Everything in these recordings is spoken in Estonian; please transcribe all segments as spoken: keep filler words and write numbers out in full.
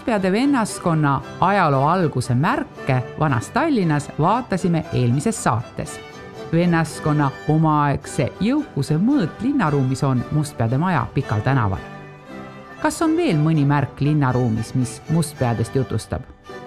Mustpeade vennaskonna ajaloo alguse märke Vanas Tallinnas vaatasime eelmises saates. Vennaskonna omaaegse jõukuse mõõt linnaruumis on Mustpeade maja Pikal tänaval. Kas on veel mõni märk linnaruumis, mis Mustpeadest jutustab?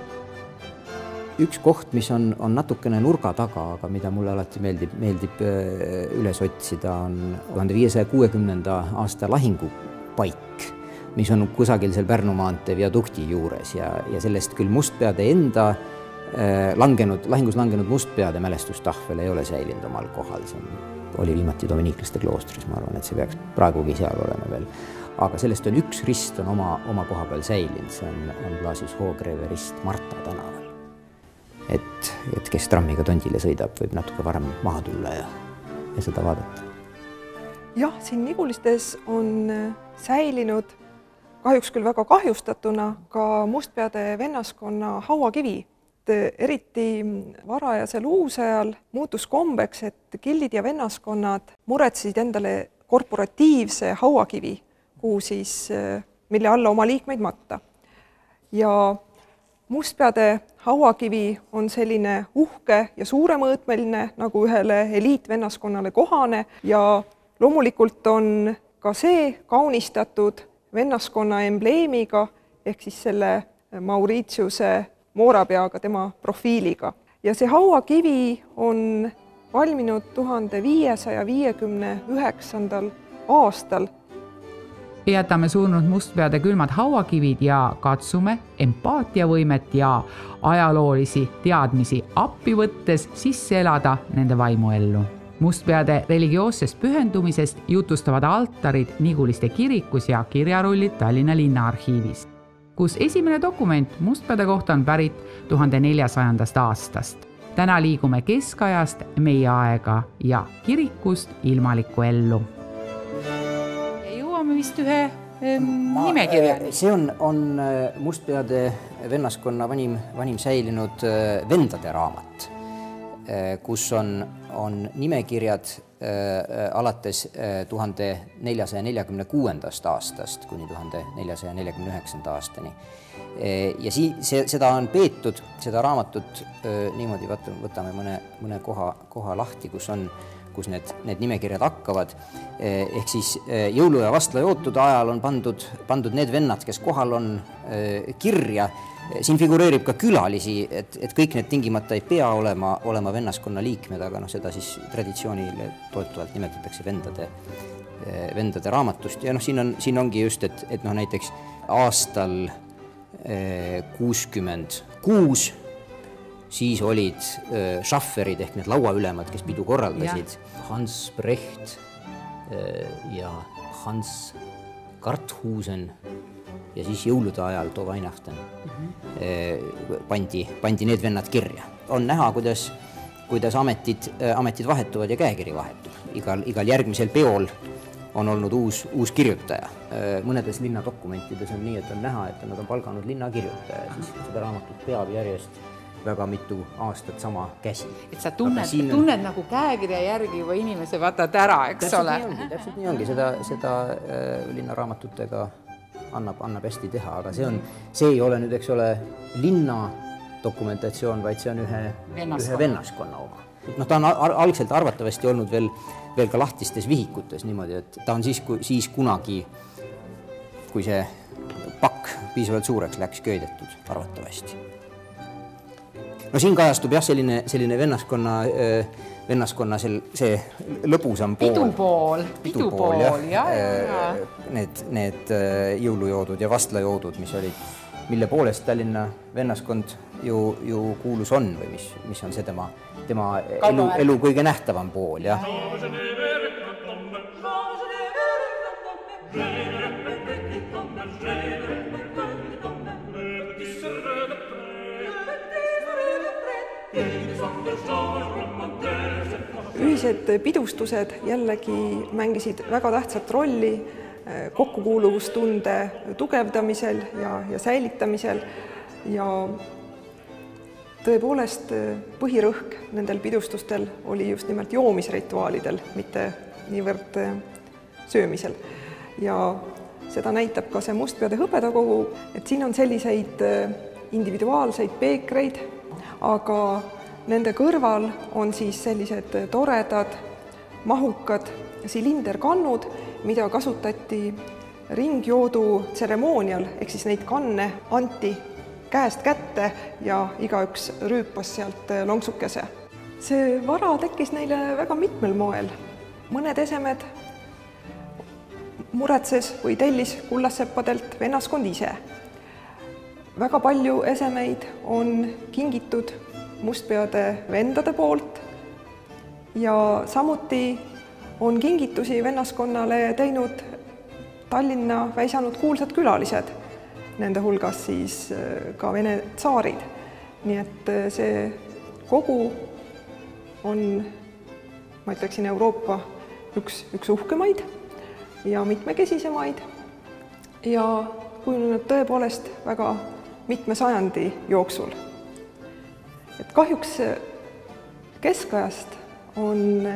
Üks koht, mis on, on natukene nurga taga, aga mida mulle alati meeldib, meeldib üles otsida, on tuhande viiesaja kuuekümnenda aasta lahingupaik, mis on kusagil seal Pärnu maantee viadukti juures ja, ja sellest küll Mustpeade enda äh, langenud, lahingus langenud Mustpeade mälestustahvel ei ole säilinud omal kohal. See oli viimati dominiiklaste kloostris, ma arvan, et see peaks praegugi seal olema veel. Aga sellest on üks rist on oma, oma koha peal säilinud, see on, on Blasius Hoogreeve rist Marta tänaval. Et, et kes trammiga Tondile sõidab, võib natuke varem maha tulla ja, ja seda vaadata. Jah, siin Nigulistes on säilinud kahjuks küll väga kahjustatuna ka Mustpeade vennaskonna hauakivi. Eriti varajasel uusajal muutus kombeks, et gildid ja vennaskonnad muretsesid endale korporatiivse hauakivi, kuhu siis, mille alla oma liikmeid matta. Ja Mustpeade hauakivi on selline uhke ja suuremõõtmeline, nagu ühele eliitvennaskonnale kohane ja loomulikult on ka see kaunistatud vennaskonna embleemiga ehk siis selle Mauritiuse moorapeaga, tema profiiliga. Ja see hauakivi on valminud tuhande viiesaja viiekümne üheksandal aastal. Jätame surnud Mustpeade külmad hauakivid ja katsume empaatiavõimet ja ajaloolisi teadmisi appi võttes sisse elada nende vaimu ellu. Mustpeade religioossest pühendumisest jutustavad altarid Niguliste kirikus ja kirjarullid Tallinna linnaarhiivis, kus esimene dokument Mustpeade kohta on pärit tuhande neljasajandast aastast. Täna liigume keskajast meie aega ja kirikust ilmalikku ellu. Vist ühe nimekirja. See on, on Mustpeade vennaskonna vanim, vanim säilinud vendade raamat, kus on, on nimekirjad alates tuhande neljasaja neljakümne kuuendast aastast kuni tuhande neljasaja neljakümne üheksanda aastani. Ja si, see, seda on peetud, seda raamatut niimoodi, võtame mõne, mõne koha, koha lahti, kus on kus need, need nimekirjad hakkavad. Ehk siis jõulu- ja vastlajootude ajal on pandud, pandud need vennad, kes kohal on kirja. Siin figureerib ka külalisi, et, et kõik need tingimata ei pea olema, olema vennaskonna liikmed, aga no, seda siis traditsioonile toetuvalt nimetatakse vendade, vendade raamatust. Ja no, siin, on, siin ongi just, et, et no, näiteks aastal kuuskümmend kuus siis olid äh, šafferid ehk need lauaülemad, kes pidu korraldasid. Ja. Hans Brecht äh, ja Hans Karthusen ja siis jõulude ajal too Weihnachten mm-hmm. äh, pandi, pandi need vennad kirja. On näha, kuidas, kuidas ametid, äh, ametid vahetuvad ja käekiri vahetub. Igal, igal järgmisel peol on olnud uus, uus kirjutaja. Äh, mõnedes linnadokumentides on nii, et on näha, et nad on palganud linnakirjutaja. Siis seda raamatut peab järjest väga mitu aastat sama käsi. Et sa tunned, on... tunned nagu käekirja järgi juba inimese vaatad ära, eks täpselt ole? Nii ongi, täpselt nii ongi. Seda, seda äh, linnaraamatutega annab, annab hästi teha, aga see, on, see ei ole nüüd, eks ole, linna dokumentatsioon, vaid see on ühe vennaskonna, ühe vennaskonna oma. No, ta on ar algselt arvatavasti olnud veel, veel ka lahtistes vihikutes niimoodi, et ta on siis, siis kunagi, kui see pakk piisavalt suureks läks, köidetud arvatavasti. No siin kajastub jah selline, selline vennaskonna, vennaskonna sel, see lõbusam pool. Pidupool, pidupool, jah. Ja, ja. Need, need jõulujoodud ja vastlajoodud, mis olid, mille poolest Tallinna vennaskond ju, ju kuulus on või mis, mis on see tema, tema elu, elu kõige nähtavam pool, jah. Ühised pidustused jällegi mängisid väga tähtsat rolli kokkukuuluvustunde tugevdamisel ja, ja säilitamisel ja tõepoolest põhirõhk nendel pidustustel oli just nimelt joomisrituaalidel, mitte niivõrd söömisel. Ja seda näitab ka see Mustpeade hõbedakogu, et siin on selliseid individuaalseid peekreid, aga nende kõrval on siis sellised toredad, mahukad silinderkannud, mida kasutati ringjoodu tseremoonial, ehk siis neid kanne anti käest kätte ja igaüks rüüpas sealt lonksukese. See vara tekkis neile väga mitmel moel. Mõned esemed muretses või tellis kullaseppadelt vennaskond ise. Väga palju esemeid on kingitud Mustpeade vendade poolt ja samuti on kingitusi vennaskonnale teinud Tallinna väisanud kuulsad külalised, nende hulgas siis ka Vene tsaarid. Nii et see kogu on, ma ütleksin, Euroopa üks, üks uhkemaid ja mitmekesisemaid ja kujunenud tõepoolest väga mitme sajandi jooksul. Et kahjuks keskajast on,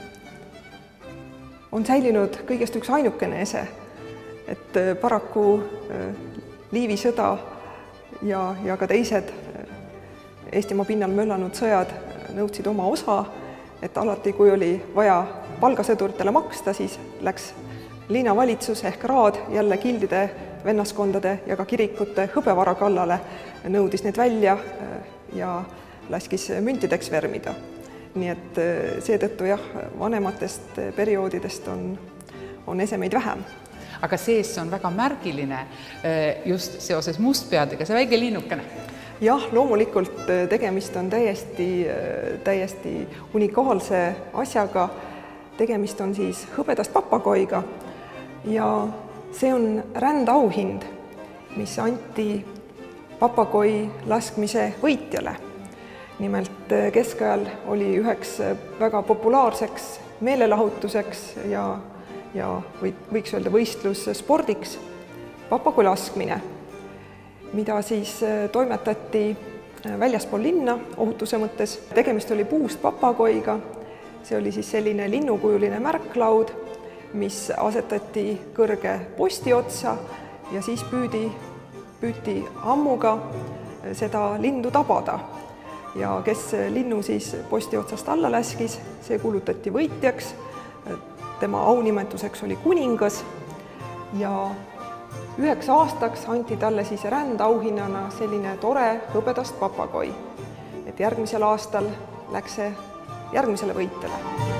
on säilinud kõigest üks ainukene ese, et paraku Liivi sõda ja, ja ka teised Eestimaa pinnal möllanud sõjad nõudsid oma osa, et alati, kui oli vaja palgasõduritele maksta, siis läks linnavalitsus ehk raad jälle gildide, vennaskondade ja ka kirikute hõbevara kallale, nõudis need välja ja laskis müntideks vermida. Nii et seetõttu jah, vanematest perioodidest on, on esemeid vähem. Aga sees on väga märgiline just seoses Mustpeadega, see väike linnukene. Jah, loomulikult tegemist on täiesti, täiesti unikaalse asjaga. Tegemist on siis hõbedast papagoiga ja see on rändauhind, mis anti papagoi laskmise võitjale. Nimelt keskajal oli üheks väga populaarseks meelelahutuseks ja, ja võiks öelda võistlusspordiks papagoi laskmine, mida siis toimetati väljaspool linna ohutuse mõttes. Tegemist oli puust papagoiga, see oli siis selline linnukujuline märklaud, mis asetati kõrge posti otsa ja siis püüdi, püüti ammuga seda lindu tabada. Ja kes linnu siis posti otsast alla läskis, see kuulutati võitjaks, tema aunimetuseks oli kuningas ja üheks aastaks anti talle siis rändauhinnana selline tore hõbedast papagoi. Et järgmisel aastal läks see järgmisele võitjale.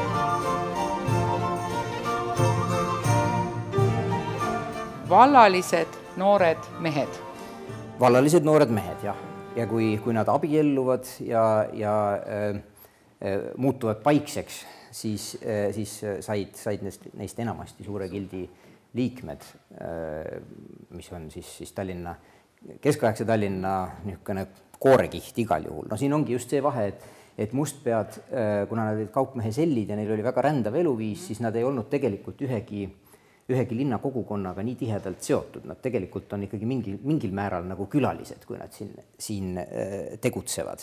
Vallalised noored mehed. Vallalised noored mehed, jah. Ja kui, kui nad abielluvad ja, ja äh, muutuvad paikseks, siis, äh, siis said, said neist, neist enamasti suure gildi liikmed, äh, mis on siis, siis Tallinna, keskaegse Tallinna niisugune koorekiht igal juhul. No siin ongi just see vahe, et, et Mustpead, äh, kuna nad olid kaupmehe sellid ja neil oli väga rändav eluviis, siis nad ei olnud tegelikult ühegi ühegi linna kogukonnaga nii tihedalt seotud. Nad tegelikult on ikkagi mingil, mingil määral nagu külalised, kui nad siin, siin tegutsevad.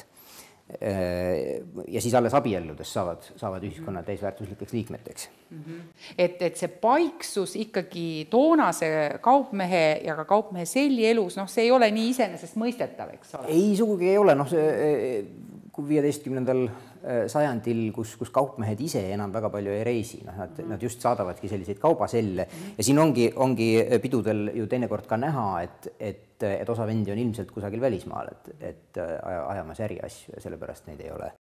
Ja siis alles abielludes saavad, saavad ühiskonna täisväärtuslikeks liikmeteks. Et, et see paiksus ikkagi toonase kaupmehe ja ka kaupmehe selli elus, noh, see ei ole nii iseenesest mõistetav, eks ole? Ei, sugugi ei ole. Noh, see, kui viieteistkümnendal sajandil, kus, kus kaupmehed ise enam väga palju ei reisi, noh, nad, nad just saadavadki selliseid kaubaselle ja siin ongi, ongi pidudel ju teinekord ka näha, et, et, et osa vendi on ilmselt kusagil välismaal, et, et ajamas äri asju ja sellepärast neid ei ole.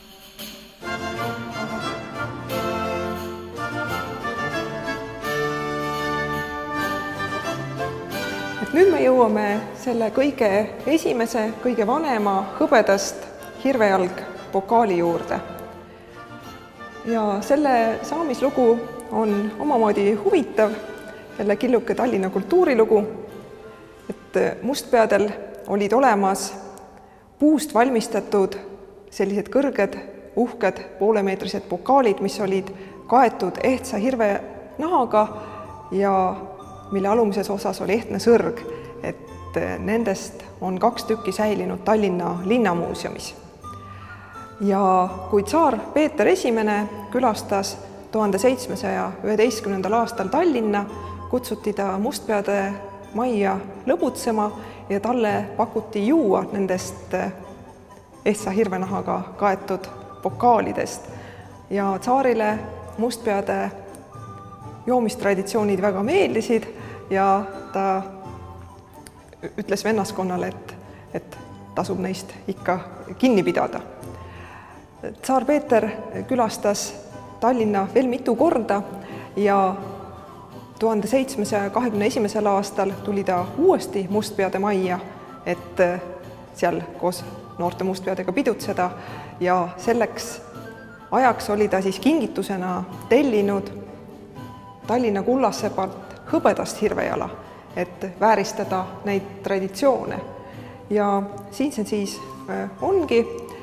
Et nüüd me jõuame selle kõige esimese, kõige vanema hõbedast hirvejalg pokaali juurde. Ja selle saamislugu on omamoodi huvitav, jälle killuke Tallinna kultuurilugu, et Mustpeadel olid olemas puust valmistatud sellised kõrged, uhked poolemeetrised pokaalid, mis olid kaetud ehtsa hirve nahaga ja mille alumises osas oli ehtne sõrg, et nendest on kaks tükki säilinud Tallinna linnamuuseumis. Ja kui tsaar Peeter Esimene külastas tuhande seitsmesaja üheteistkümnendal aastal Tallinna, kutsuti ta Mustpeade majja lõbutsema ja talle pakuti juua nendest ehtsa hirvenahaga kaetud pokaalidest. Ja tsaarile Mustpeade joomistraditsioonid väga meeldisid ja ta ütles vennaskonnale, et, et tasub neist ikka kinni pidada. Tsaar Peeter külastas Tallinna veel mitu korda ja tuhande seitsmesaja kahekümne esimesel aastal tuli ta uuesti Mustpeade majja, et seal koos noorte mustpeadega pidutseda ja selleks ajaks oli ta siis kingitusena tellinud Tallinna kullassepalt hõbedast hirvejala, et vääristada neid traditsioone. Ja siin see siis ongi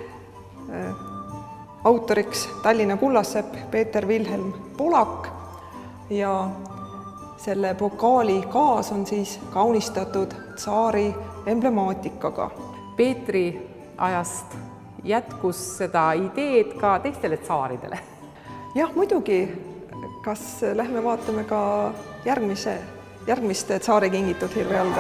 autoriks Tallinna kullassepp Peeter Wilhelm Polak ja selle pokaali kaas on siis kaunistatud tsaari emblemaatika. Peetri ajast jätkus seda ideed ka teistele tsaaridele? Jah, muidugi. Kas lähme vaatame ka järgmise, järgmiste tsaari kingitud hirvejalga?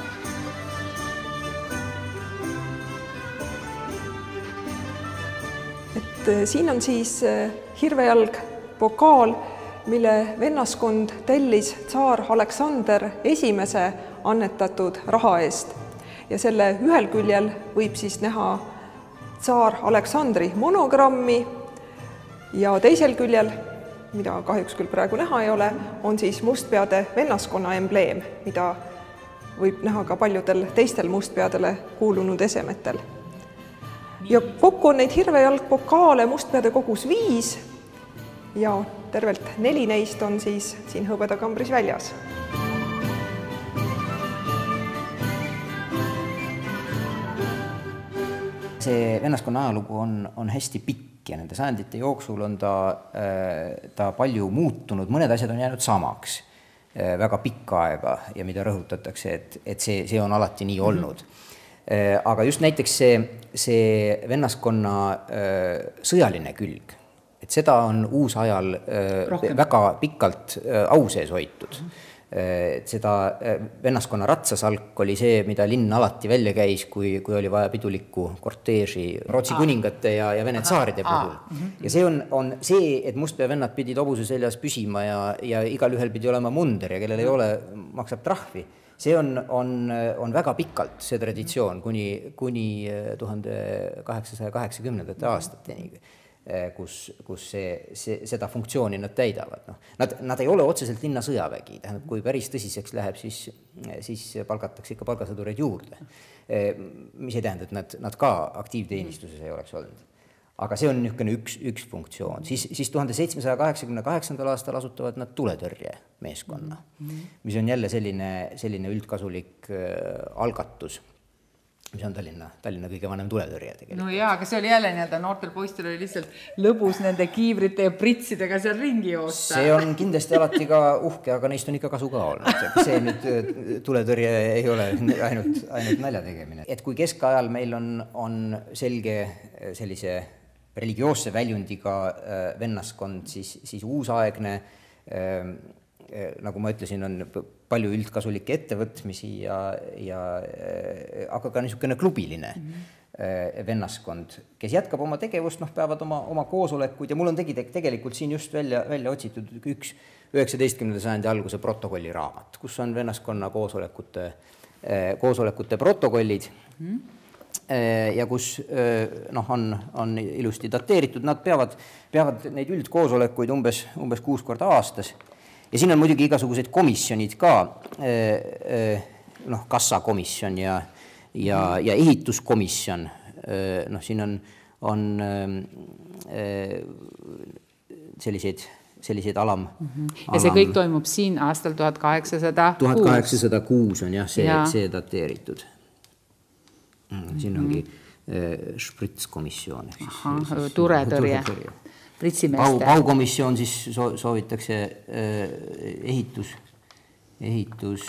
Et siin on siis hirvejalg pokaal, mille vennaskond tellis tsaar Aleksander esimese annetatud raha eest. Ja selle ühel küljel võib siis näha tsaar Aleksandri monogrammi ja teisel küljel, mida kahjuks küll praegu näha ei ole, on siis Mustpeade vennaskonna embleem, mida võib näha ka paljudel teistel Mustpeadele kuulunud esemetel. Ja kokku on neid hirvejalgpokaale Mustpeade kogus viis ja tervelt neli neist on siis siin hõbedakambris väljas. See vennaskonna ajalugu on, on hästi pikk ja nende sajandite jooksul on ta, ta palju muutunud, mõned asjad on jäänud samaks väga pikka aega ja mida rõhutatakse, et, et see, see on alati nii olnud. Mm-hmm. Aga just näiteks see, see vennaskonna sõjaline külg, et seda on uusajal Rohkem. väga pikalt au sees hoitud. Mm-hmm. Seda vennaskonna ratsasalk oli see, mida linn alati välja käis, kui, kui oli vaja pidulikku korteeži Rootsi kuningate ja, ja Vene tsaaride puhul. Ja see on, on see, et Mustpea vennad pidid hobuse seljas püsima ja, ja igal ühel pidi olema munder ja kellel ei ole, maksab trahvi. See on, on, on väga pikalt see traditsioon kuni, kuni tuhande kaheksasaja kaheksakümnendate aastateni. Kus, kus see, see, seda funktsiooni nad täidavad. No, nad, nad ei ole otseselt linna sõjavägi, tähendab, kui päris tõsiseks läheb, siis, siis palgatakse ikka palgasõdureid juurde. Mis ei tähenda, et nad, nad ka aktiivteenistuses ei oleks olnud. Aga see on niisugune üks, üks funktsioon. Siis, siis tuhande seitsmesaja kaheksakümne kaheksandal aastal asutavad nad tuletõrje meeskonna, mis on jälle selline, selline üldkasulik algatus, mis on Tallinna, Tallinna kõige vanem tuletõrje tegelikult. No jaa, aga see oli jälle nii-öelda noortel poistel oli lihtsalt lõbus nende kiivrite ja pritsidega seal ringi joosta. See on kindlasti alati ka uhke, aga neist on ikka kasu ka olnud. See nüüd tuletõrje ei ole ainult, ainult nalja tegemine. Et kui keskajal meil on, on selge sellise religioosse väljundiga vennaskond, siis, siis uusaegne, nagu ma ütlesin, on palju üldkasulikke ettevõtmisi ja, ja aga ka niisugune klubiline mm-hmm. vennaskond, kes jätkab oma tegevust, noh, peavad oma, oma koosolekuid ja mul on tegi tegelikult siin just välja, välja otsitud üks üheksateistkümnenda sajandi alguse protokolliraamat, kus on vennaskonna koosolekute, koosolekute protokollid mm-hmm. ja kus noh, on, on ilusti dateeritud, nad peavad, peavad neid üldkoosolekuid umbes, umbes kuus korda aastas. Ja siin on muidugi igasugused komisjonid ka, noh, kassakomisjon ja, ja, ja ehituskomisjon, noh, siin on, on selliseid, selliseid alam. Ja see kõik toimub siin aastal tuhat kaheksasada kuus. tuhat kaheksasada kuus on jah, see, ja. see dateeritud. Siin ongi špritskomisjon. Aha, turetõrje. Pau, paukomisjon siis soovitakse ehitus, ehitus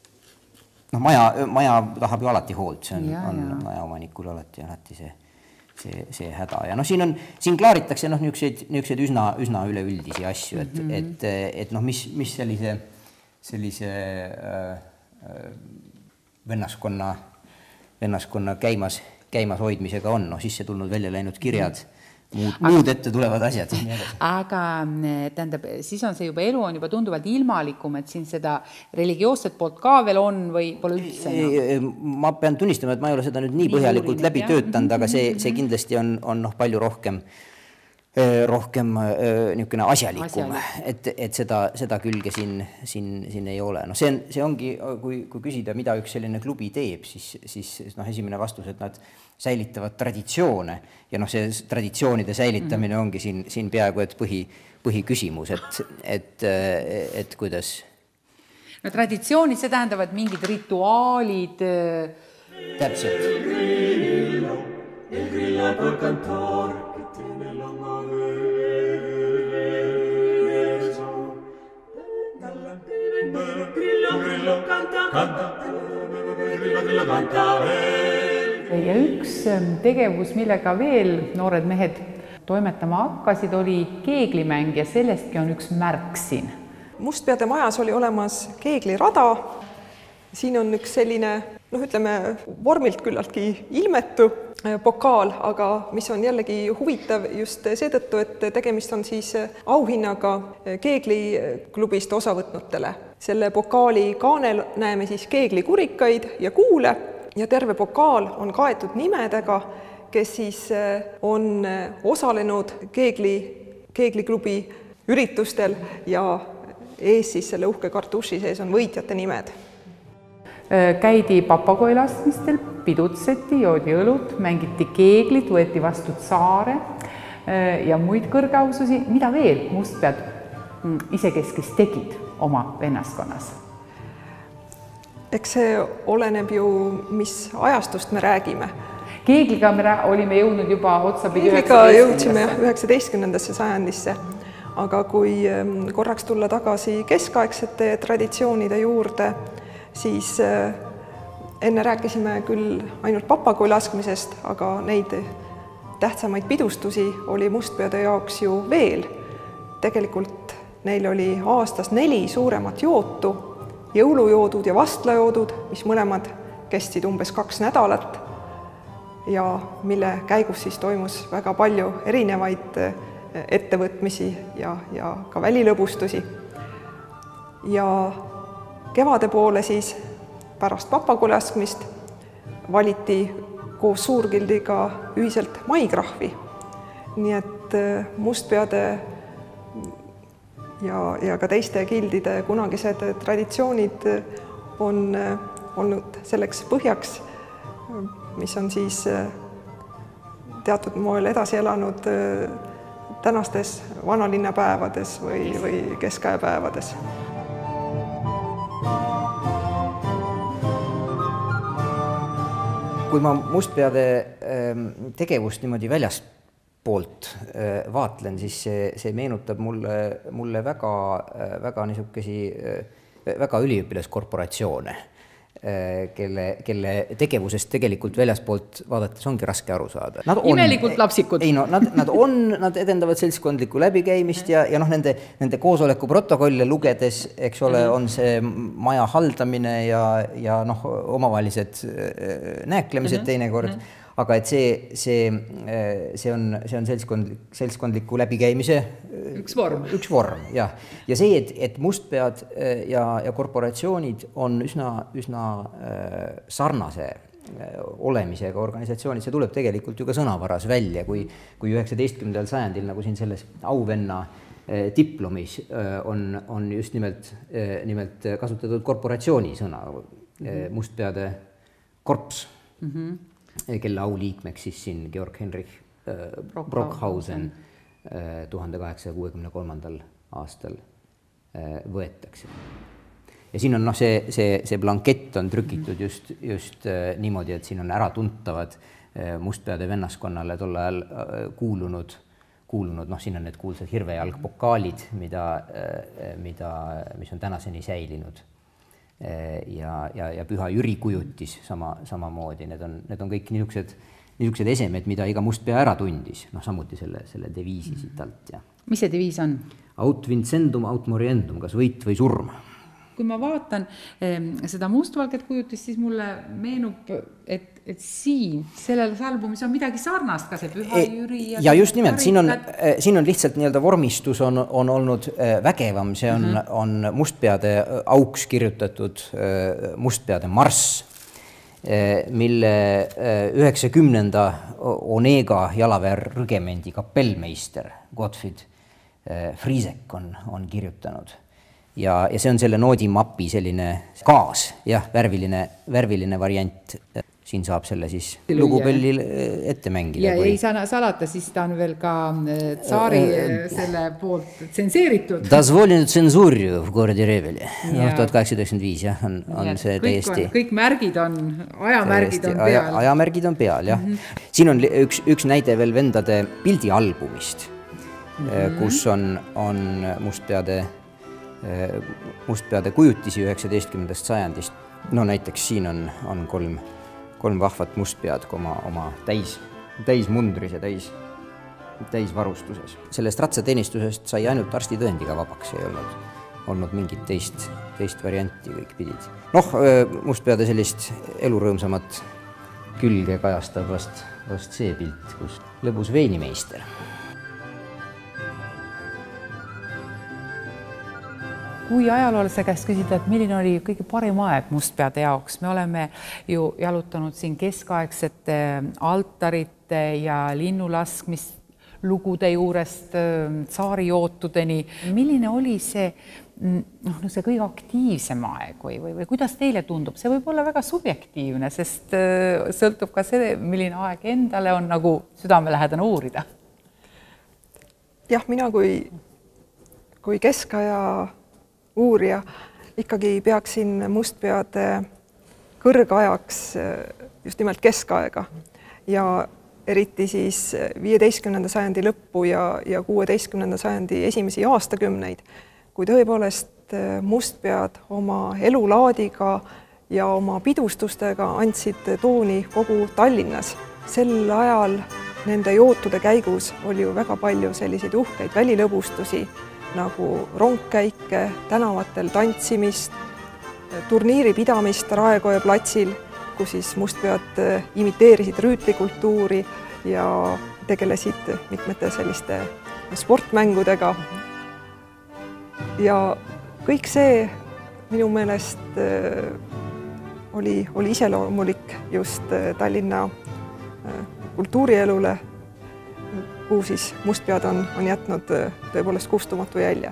noh, maja, maja tahab ju alati hoolt, see on, ja, on ja. maja omanikul alati, alati see, see, see häda. Ja noh, siin on, siin klaaritakse noh, niisuguseid, niisuguseid üsna, üsna üleüldisi asju, et, mm -hmm. et, et noh, mis, mis sellise, sellise äh, vennaskonna, vennaskonna käimas, käimas hoidmisega on, noh, sisse tulnud välja läinud kirjad, mm -hmm. Muud, muud ette tulevad asjad. Aga tähendab, siis on see juba elu on juba tunduvalt ilmalikum, et siin seda religioosset poolt ka veel on või pole üldse? No? Ma pean tunnistama, et ma ei ole seda nüüd nii põhjalikult läbi töötanud, aga see, see kindlasti on, on noh, palju rohkem, rohkem niisugune asjalikum, et, et seda, seda külge siin, siin, siin ei ole. No see, on, see ongi, kui, kui küsida, mida üks selline klubi teeb, siis, siis noh, esimene vastus, et nad säilitavad traditsioone ja noh, see traditsioonide säilitamine mm. ongi siin, siin peaaegu et põhi, põhiküsimus, et, et, et kuidas... No traditsioonid, see tähendavad mingid rituaalid... Täpselt. Ja üks tegevus, millega veel noored mehed toimetama hakkasid, oli keeglimäng ja sellestki on üks märk siin. Mustpeade majas oli olemas keeglirada. Siin on üks selline, noh ütleme, vormilt küllaltki ilmetu pokaal, aga mis on jällegi huvitav just seetõttu, et tegemist on siis auhinnaga keegliklubist osavõtnutele. Selle pokaali kaanel näeme siis keeglikurikaid ja kuule ja terve pokaal on kaetud nimedega, kes siis on osalenud keegli, keegliklubi üritustel ja ees siis selle uhke kartuši sees on võitjate nimed. Käidi papagoilastmistel, pidutseti, joodi õlut, mängiti keeglit, võeti vastu tsaare ja muid kõrgeaususi. Mida veel mustpead isekeskis tegid oma vennaskonnas? Eks see oleneb ju, mis ajastust me räägime. Keegliga me olime jõudnud juba otsapidi Keegliga jõudsime üheksateistkümnendasse sajandisse, aga kui korraks tulla tagasi keskaegsete traditsioonide juurde, siis enne rääkisime küll ainult papagoi laskmisest, aga neid tähtsamaid pidustusi oli mustpeade jaoks ju veel. Tegelikult neil oli aastas neli suuremat jootu, jõulujoodud ja vastlajoodud, mis mõlemad kestsid umbes kaks nädalat ja mille käigus siis toimus väga palju erinevaid ettevõtmisi ja, ja ka välilõbustusi. Ja kevade poole siis pärast papagoi laskmist valiti koos suurgildiga ühiselt maikrahvi. Nii et mustpeade ja, ja ka teiste gildide kunagised traditsioonid on olnud selleks põhjaks, mis on siis teatud moel edasi elanud tänastes vanalinnapäevades või, või keskajapäevades. Kui ma mustpeade tegevust niimoodi väljaspoolt vaatlen, siis see, see meenutab mulle, mulle väga, väga niisugesi, väga üliõpilaskorporatsioone, kelle, kelle tegevusest tegelikult väljaspoolt vaadates ongi raske aru saada. Nad on, Imelikult lapsikud. Ei, no, nad, nad on, nad edendavad seltskondlikku läbikäimist ja, ja noh, nende, nende koosoleku protokolle lugedes, eks ole, on see maja haldamine ja, ja noh, omavahalised nääklemised teinekord, aga et see, see, see on, see on seltskondlik, seltskondliku läbikäimise üks vorm. Üks vorm, jah. Ja see, et, et mustpead ja, ja korporatsioonid on üsna, üsna sarnase olemisega organisatsioonid, see tuleb tegelikult ju ka sõnavaras välja, kui, kui üheksateistkümnendal sajandil, nagu siin selles auvenna diplomis on, on just nimelt, nimelt kasutatud korporatsiooni sõna, mustpeade korps, mm-hmm. kelle auliikmeks siis siin Georg Henrich Brockhausen tuhande kaheksasaja kuuekümne kolmandal aastal võetakse. Ja siin on noh, see, see, see blankett on trükitud just, just niimoodi, et siin on ära tuntavad mustpeade vennaskonnale tol ajal kuulunud, kuulunud, noh, siin on need kuulsad hirvejalgpokaalid, mida, mida, mis on tänaseni säilinud. Ja, ja, ja Püha Jüri kujutis sama, samamoodi. Need on, need on kõik niisugused, niisugused esemed, mida iga mustpea ära tundis, noh samuti selle, selle deviisi siit alt. Ja. Mis see deviis on? Aut vincendum, aut moriendum, kas võit või surm. Kui ma vaatan eh, seda mustvalget kujutist, siis mulle meenub, et, et siin, selles albumis on midagi sarnast, ka see Püha Jüri ja... Ja just nimelt, siin on, siin on lihtsalt nii-öelda vormistus on, on olnud vägevam, see on, mm-hmm. on mustpeade auks kirjutatud mustpeade marss, mille üheksakümnenda Onega jalaväerregimendi kapellmeister Gottfried Friesek on, on kirjutanud. Ja, ja see on selle noodimapi selline kaas, jah, värviline, värviline variant. Siin saab selle siis lugupõllil ette mängida. Ja kui... ei saa salata, siis ta on veel ka tsaari selle poolt tsenseeritud. Dozvoljeno tsensuurju v gorodi Reveli. No, tuhat kaheksasada üheksakümmend viis, jah, on, on see kõik täiesti... On, kõik märgid on, ajamärgid täiesti, on peal. Aja, ajamärgid on peal, jah. Mm-hmm. Siin on üks, üks näide veel vendade pildialbumist, mm-hmm. kus on, on mustpeade... mustpeade kujutisi üheksateistkümnendast sajandist. No näiteks siin on, on kolm, kolm vahvat mustpead oma, oma täis, täis mundris ja täis, täis varustuses. Sellest ratsateenistusest sai ainult arstitõendiga vabaks, ei olnud, olnud mingit teist, teist varianti, kõik pidid. Noh, mustpeade sellist elurõõmsamat külge kajastab vast, vast see pilt, kus lõbus veinimeister. Kui ajaloolase käest küsida, et milline oli kõige parim aeg mustpeade jaoks, me oleme ju jalutanud siin keskaegsete altarite ja linnulaskmislugude juurest tsaarijootudeni. Milline oli see, noh, see kõige aktiivsem aeg või, või, või kuidas teile tundub? See võib olla väga subjektiivne, sest sõltub ka see, milline aeg endale on nagu südamelähedane uurida. Jah, mina kui, kui keskaja uurija ikkagi peaksin mustpeade kõrgajaks just nimelt keskaega ja eriti siis viieteistkümnenda sajandi lõppu ja, ja kuueteistkümnenda sajandi esimesi aastakümneid, kui tõepoolest mustpead oma elulaadiga ja oma pidustustega andsid tooni kogu Tallinnas. Sel ajal nende jootude käigus oli ju väga palju selliseid uhkeid välilõbustusi, nagu rongkäike, tänavatel tantsimist, turniiri pidamist Raekoja platsil, kus siis mustpead imiteerisid rüütlikultuuri ja tegelesid mitmete selliste sportmängudega. Ja kõik see minu meelest oli, oli iseloomulik just Tallinna kultuurielule, kuhu siis mustpead on, on jätnud tõepoolest kustumatu jälje.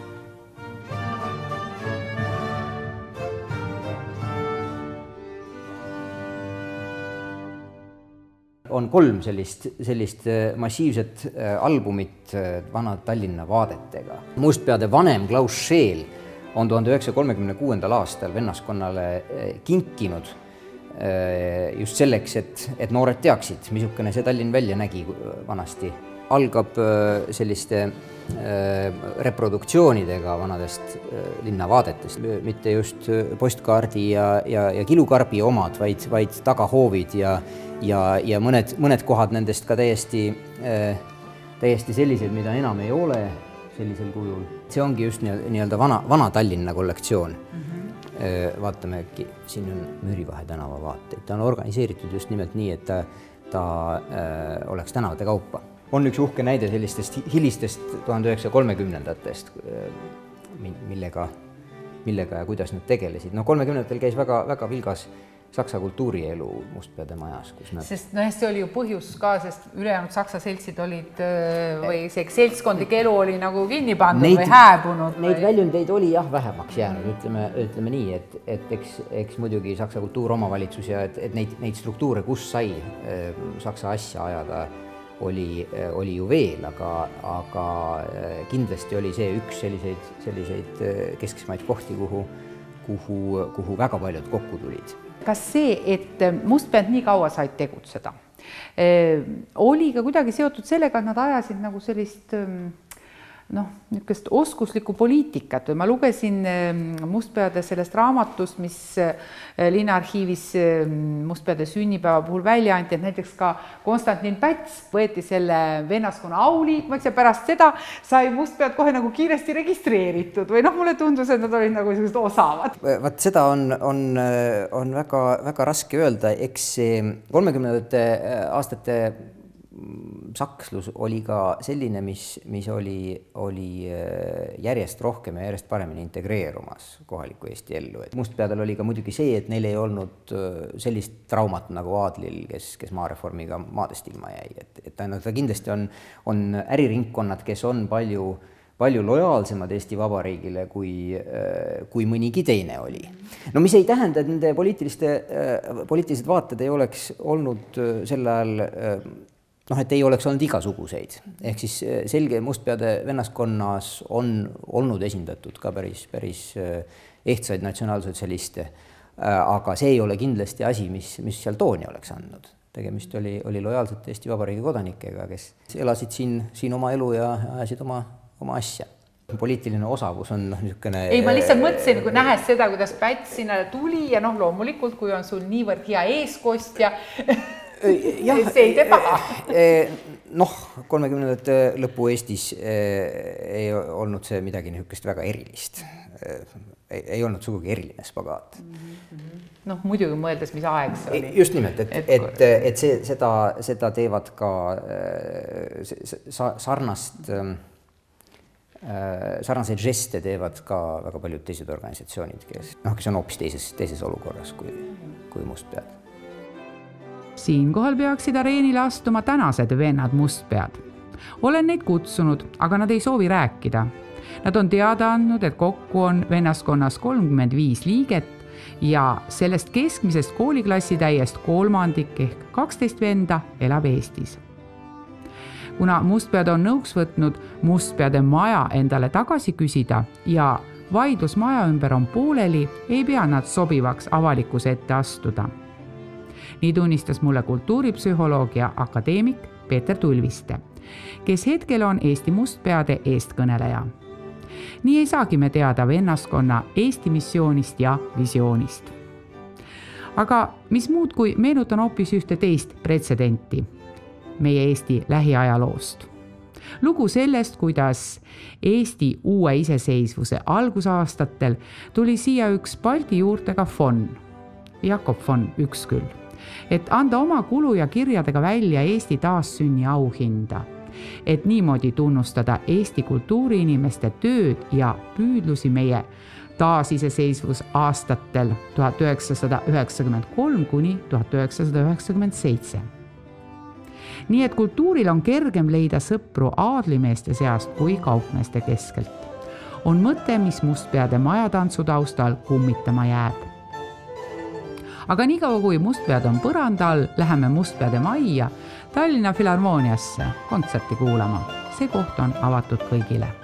On kolm sellist, sellist massiivset albumit vana Tallinna vaadetega. Mustpeade vanem Klaus Scheel on tuhande üheksasaja kolmekümne kuuendal aastal vennaskonnale kinkinud just selleks, et, et noored teaksid, missugune see Tallinn välja nägi vanasti. Algab selliste reproduktsioonidega vanadest linnavaadetest, mitte just postkaardi ja, ja, ja kilukarbi omad, vaid, vaid tagahoovid ja, ja, ja mõned, mõned kohad nendest ka täiesti, täiesti sellised, mida enam ei ole sellisel kujul. See ongi just nii-öelda vana, vana Tallinna kollektsioon. Mm-hmm. Vaatame, siin on Müürivahe tänava vaateid. Ta on organiseeritud just nimelt nii, et ta, ta äh, oleks tänavate kaupa. On üks uhke näide sellistest hilistest tuhande üheksasaja kolmekümnendatest, millega, millega ja kuidas nad tegelesid. No kolmekümnendatel käis väga, väga vilgas Saksa kultuurielu mustpeade majas, kus nad... Sest no, see oli ju põhjus ka, sest ülejäänud Saksa seltsid olid või see seltskondlik elu oli nagu kinni pandud neid, või hääbunud. Neid või... väljundeid oli jah vähemaks jäänud, ütleme, ütleme nii, et, et eks, eks muidugi Saksa kultuuromavalitsus ja et, et neid, neid struktuure, kus sai Saksa asja ajada, oli, oli ju veel, aga, aga kindlasti oli see üks selliseid, selliseid keskismaid kohti, kuhu, kuhu, kuhu väga paljud kokku tulid. Kas see, et mustpead nii kaua said tegutseda, oli ka kuidagi seotud sellega, et nad ajasid nagu sellist noh, niisugust oskuslikku poliitikat või ma lugesin Mustpeade sellest raamatust, mis Linnaarhiivis Mustpeade sünnipäeva puhul välja anti, et näiteks ka Konstantin Päts võeti selle vennaskonna auliikmeks ja pärast seda sai Mustpead kohe nagu kiiresti registreeritud või noh, mulle tundus, et nad olid nagu sellised osavad. Vaat seda on, on, on väga, väga raske öelda, eks kolmekümnendate aastate sakslus oli ka selline, mis, mis oli, oli järjest rohkem ja järjest paremini integreerumas kohaliku Eesti ellu. Et Mustpeadel oli ka muidugi see, et neil ei olnud sellist traumat nagu Aadlil, kes, kes maareformiga maadest ilma jäi. Et, et ta, ta kindlasti on, on äriringkonnad, kes on palju, palju lojaalsemad Eesti Vabariigile, kui, kui mõnigi teine oli. No mis ei tähenda, et nende poliitiliste, poliitilised vaated ei oleks olnud sel ajal noh, et ei oleks olnud igasuguseid. Ehk siis selge Mustpeade vennaskonnas on olnud esindatud ka päris, päris ehtsaid natsionaalsotsialiste, aga see ei ole kindlasti asi, mis, mis seal tooni oleks andnud. Tegemist oli, oli lojaalsete Eesti Vabariigi kodanikega, kes elasid siin, siin oma elu ja ajasid oma, oma asja. Poliitiline osavus on noh, niisugune... Ei, ma lihtsalt mõtlesin, kui nähes seda, kuidas Päts sinna tuli ja noh, loomulikult, kui on sul niivõrd hea eeskostja... jah, noh, kolmekümnendate lõpu Eestis ei olnud see midagi niisugust väga erilist. Ei, ei olnud sugugi eriline spagaat. Noh, muidugi mõeldes, mis aeg see oli. Just nimelt, et, et, et, et see, seda, seda teevad ka sarnast, sarnaseid žeste teevad ka väga paljud teised organisatsioonid, kes, noh, kes on hoopis teises, teises olukorras kui, kui Mustpead. Siinkohal peaksid areenile astuma tänased vennad Mustpead. Olen neid kutsunud, aga nad ei soovi rääkida. Nad on teada andnud, et kokku on vennaskonnas kolmkümmend viis liiget ja sellest keskmisest kooliklassi täiest kolmandik ehk kaksteist venda elab Eestis. Kuna Mustpead on nõuks võtnud Mustpeade maja endale tagasi küsida ja vaidlus maja ümber on pooleli, ei pea nad sobivaks avalikkuse ette astuda. Nii tunnistas mulle kultuuripsühholoogia akadeemik Peeter Tulviste, kes hetkel on Eesti Mustpeade eestkõneleja. Nii ei saagi me teada vennaskonna Eesti missioonist ja visioonist. Aga mis muud kui meenutan hoopis ühte teist pretsedenti meie Eesti lähiajaloost. Lugu sellest, kuidas Eesti uue iseseisvuse algusaastatel tuli siia üks Balti juurtega fond, Jakob von Üksküll, et anda oma kulu ja kirjadega välja Eesti taassünni auhinda, et niimoodi tunnustada Eesti kultuuriinimeste tööd ja püüdlusi meie taasiseseisvus aastatel tuhat üheksasada üheksakümmend kolm kuni tuhat üheksasada üheksakümmend seitse. Nii et kultuuril on kergem leida sõpru aadlimeeste seast kui kaupmeeste keskelt. On mõte, mis Mustpeade majatantsu taustal kummitama jääb. Aga niikaua kui Mustpead on põranda all, läheme Mustpeade majja Tallinna Filharmooniasse kontserti kuulama. See koht on avatud kõigile.